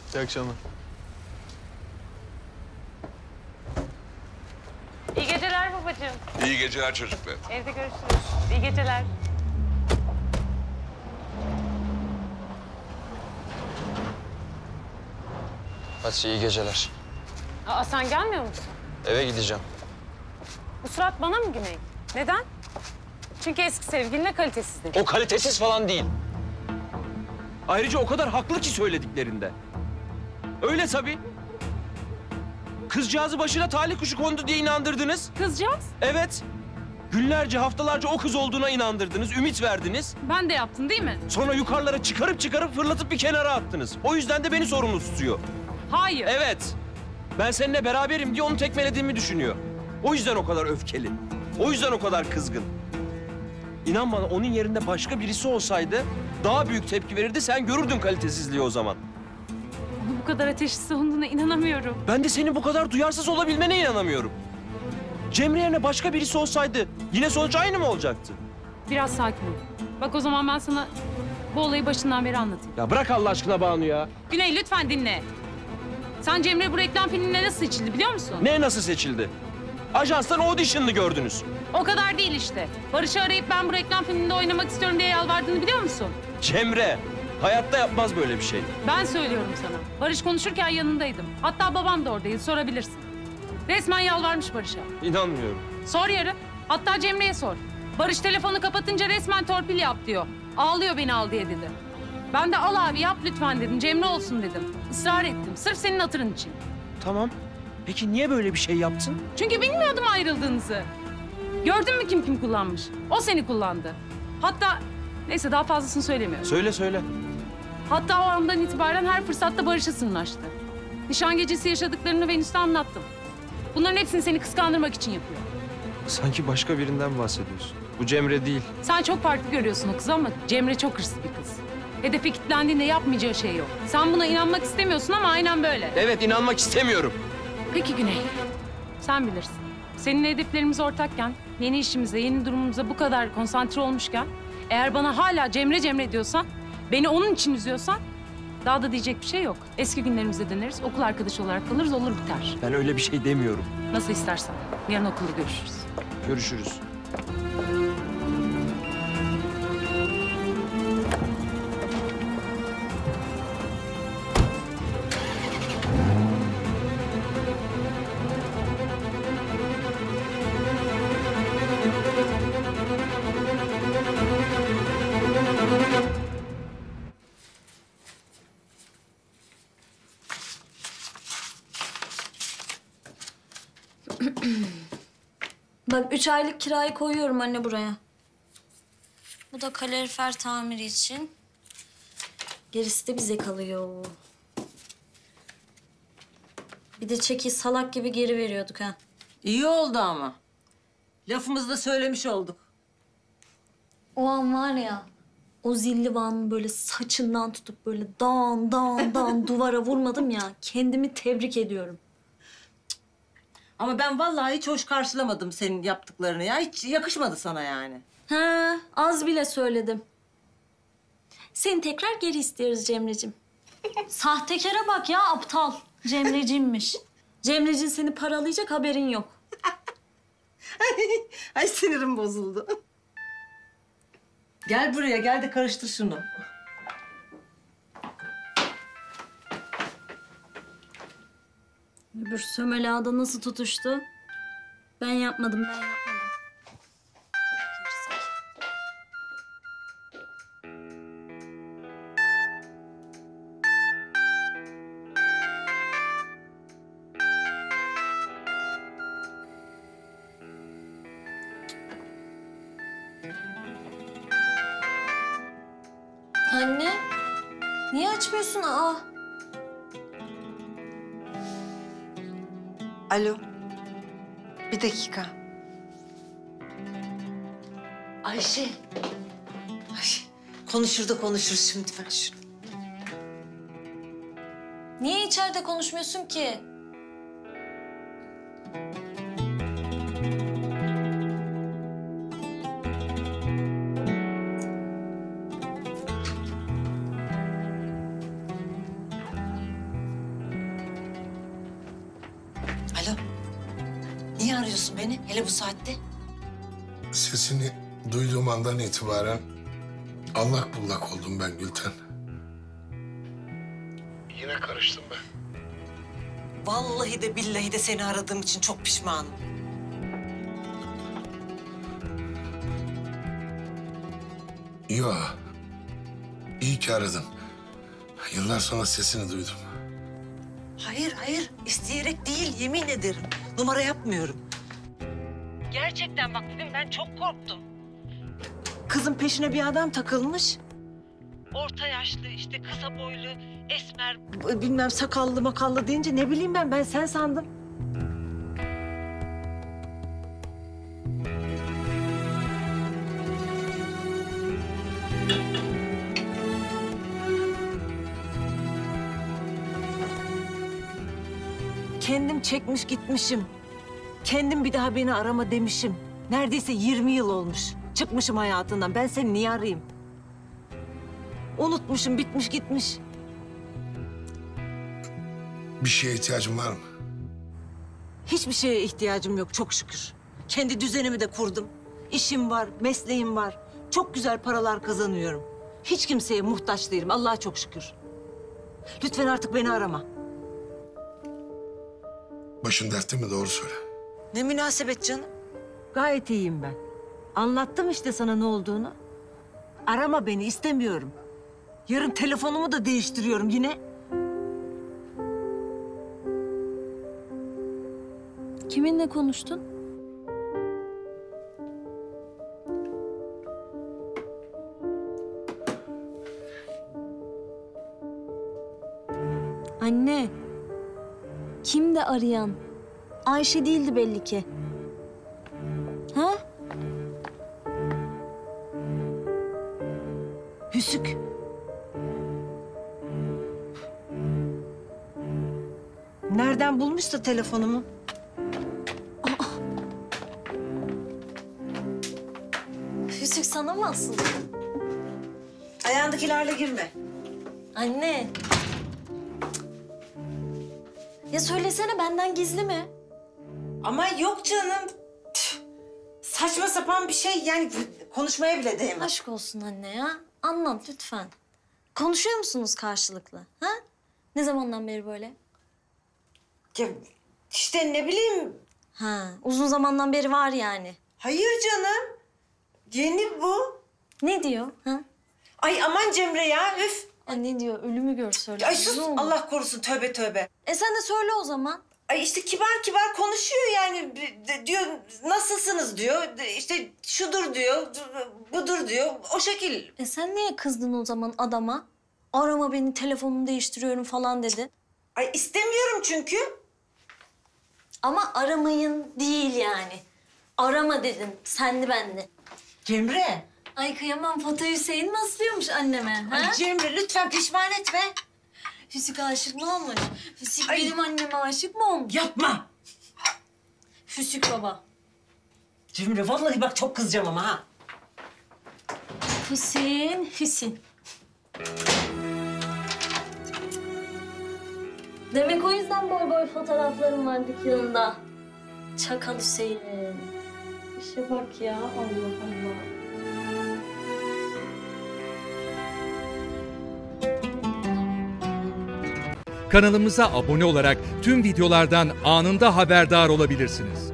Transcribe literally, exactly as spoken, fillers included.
İyi akşamlar. İyi geceler babacığım. İyi geceler çocuklar. Evde görüşürüz. İyi geceler. Hadi iyi geceler. Aa, sen gelmiyor musun? Eve gideceğim. Bu surat bana mı Güney? Neden? Çünkü eski sevgilinle kalitesizdi. O kalitesiz falan değil. Ayrıca o kadar haklı ki söylediklerinde. Öyle tabii. Kızcağızı başına talih kuşu kondu diye inandırdınız. Kızcağız? Evet. Günlerce, haftalarca o kız olduğuna inandırdınız, ümit verdiniz. Ben de yaptım değil mi? Sonra yukarılara çıkarıp çıkarıp fırlatıp bir kenara attınız. O yüzden de beni sorumlu tutuyor. Hayır. Evet. Ben seninle beraberim diye onu tekmelediğimi düşünüyor. O yüzden o kadar öfkeli. O yüzden o kadar kızgın. İnan bana onun yerinde başka birisi olsaydı daha büyük tepki verirdi. Sen görürdün kalitesizliği o zaman. Bu kadar ateşli savunduğuna inanamıyorum. Ben de senin bu kadar duyarsız olabilmene inanamıyorum. Cemre yerine başka birisi olsaydı yine sonuç aynı mı olacaktı? Biraz sakin ol. Bak o zaman ben sana bu olayı başından beri anlatayım. Ya bırak Allah aşkına Banu ya. Güney lütfen dinle. Sen Cemre bu reklam filmine nasıl seçildi biliyor musun? Ne nasıl seçildi? Ajanstan audition'ını gördünüz. O kadar değil işte. Barış'ı arayıp ben bu reklam filminde oynamak istiyorum diye yalvardığını biliyor musun? Cemre hayatta yapmaz böyle bir şey. Ben söylüyorum sana. Barış konuşurken yanındaydım. Hatta babam da oradaydı, sorabilirsin. Resmen yalvarmış Barış'a. İnanmıyorum. Sor yarın. Hatta Cemre'ye sor. Barış telefonu kapatınca resmen torpil yap diyor. Ağlıyor beni al diye dedi. Ben de al abi yap lütfen dedim. Cemre olsun dedim. Israr ettim. Sırf senin hatırın için. Tamam. Peki niye böyle bir şey yaptın? Çünkü bilmiyordum ayrıldığınızı. Gördün mü kim kim kullanmış? O seni kullandı. Hatta neyse daha fazlasını söylemiyorum. Söyle söyle. Hatta o andan itibaren her fırsatta Barış'a sırnaştı. Nişan gecesi yaşadıklarını Venüs'te anlattım. Bunların hepsini seni kıskandırmak için yapıyor. Sanki başka birinden bahsediyorsun. Bu Cemre değil. Sen çok farklı görüyorsun o kızı ama Cemre çok hırslı bir kız. Hedefe kilitlendiğinde yapmayacağı şey yok. Sen buna inanmak istemiyorsun ama aynen böyle. Evet inanmak istemiyorum. Peki Güney, sen bilirsin. Seninle hedeflerimiz ortakken, yeni işimize, yeni durumumuza bu kadar konsantre olmuşken... eğer bana hala Cemre Cemre diyorsan, beni onun için üzüyorsan... daha da diyecek bir şey yok. Eski günlerimize döneriz, okul arkadaşı olarak kalırız, olur biter. Ben öyle bir şey demiyorum. Nasıl istersen. Yarın okulda görüşürüz. Görüşürüz. Bak üç aylık kirayı koyuyorum anne buraya. Bu da kalorifer tamiri için. Gerisi de bize kalıyor. Bir de çeki salak gibi geri veriyorduk ha. İyi oldu ama. Lafımızı da söylemiş olduk. O an var ya, o zilli Van'ın böyle saçından tutup böyle dan dan dan duvara vurmadım ya. Kendimi tebrik ediyorum. Ama ben vallahi hiç hoş karşılamadım senin yaptıklarını ya. Hiç yakışmadı sana yani. Ha, az bile söyledim. Seni tekrar geri istiyoruz Cemre'cim. Sahtekara bak ya, aptal. Cemre'cimmiş. Cemre'cin seni paralayacak, haberin yok. Ay sinirim bozuldu. Gel buraya, gel de karıştır şunu. Öbür sömele ağda nasıl tutuştu? Ben yapmadım, ben yapmadım. Anne, niye açmıyorsun? Aa. Alo. Bir dakika. Ayşe. Ay, konuşur da konuşuruz şimdi ver şunu. Niye içeride konuşmuyorsun ki? arıyorsun beni hele bu saatte? Sesini duyduğum andan itibaren allak bullak oldum ben Gülten. Yine karıştım ben. Vallahi de billahi de seni aradığım için çok pişmanım. Yo, iyi ki aradın. Yıllar sonra sesini duydum. Hayır hayır isteyerek değil yemin ederim. Numara yapmıyorum. Gerçekten bak bugün ben çok korktum. Kızın peşine bir adam takılmış. Orta yaşlı işte kısa boylu esmer b- bilmem sakallı makallı deyince ne bileyim ben ben sen sandım. Kendim çekmiş gitmişim. Kendim bir daha beni arama demişim. Neredeyse yirmi yıl olmuş. Çıkmışım hayatından. Ben seni niye arayayım? Unutmuşum, bitmiş gitmiş. Bir şeye ihtiyacın var mı? Hiçbir şeye ihtiyacım yok çok şükür. Kendi düzenimi de kurdum. İşim var, mesleğim var. Çok güzel paralar kazanıyorum. Hiç kimseye muhtaç değilim. Allah'a çok şükür. Lütfen artık beni arama. Başın dertte mi, doğru söyle. Ne münasebet canım? Gayet iyiyim ben. Anlattım işte sana ne olduğunu. Arama beni, istemiyorum. Yarın telefonumu da değiştiriyorum yine. Kiminle konuştun? Anne. Kimdi arayan? Ayşe değildi belli ki. Ha? Hüsük. Nereden bulmuşsa telefonumu? Hüsük sana mı asıldı? Ayağındakilerle girme. Anne. Ya söylesene benden gizli mi? Ama yok canım. Tüh. Saçma sapan bir şey yani konuşmaya bile değmez. Aşk olsun anne ya. Anlat lütfen. Konuşuyor musunuz karşılıklı? Ha? Ne zamandan beri böyle? Ya işte ne bileyim. Ha, uzun zamandan beri var yani. Hayır canım. Yeni bu. Ne diyor? Ha? Ay aman Cemre ya üf. Ay ne diyor? Ölümü gör söyle. Ay sus Ne olur? Allah korusun tövbe tövbe. E sen de söyle o zaman. Ay işte kibar kibar konuşuyor yani De- diyor nasılsınız diyor De- işte şudur diyor budur diyor o şekil. E sen niye kızdın o zaman adama? Arama beni, telefonumu değiştiriyorum falan dedi. Ay istemiyorum çünkü. Ama aramayın değil yani. Arama dedin, senli benli. Cemre. Ay kıyamam, Fatih Hüseyin mi asılıyormuş anneme? Ha? Ay Cemre lütfen pişman etme. Hüsük aşık mı olmuş? Hüsük Ay. benim anneme aşık mı olmuş? Yapma. Hüsük baba. Cemre vallahi bak çok kızacağım ama ha. Hüseyin, Hüseyin. Demek o yüzden boy boy fotoğraflarım var dükkanında. Çakal Hüseyin. İşe bak ya, Allah Allah. Kanalımıza abone olarak tüm videolardan anında haberdar olabilirsiniz.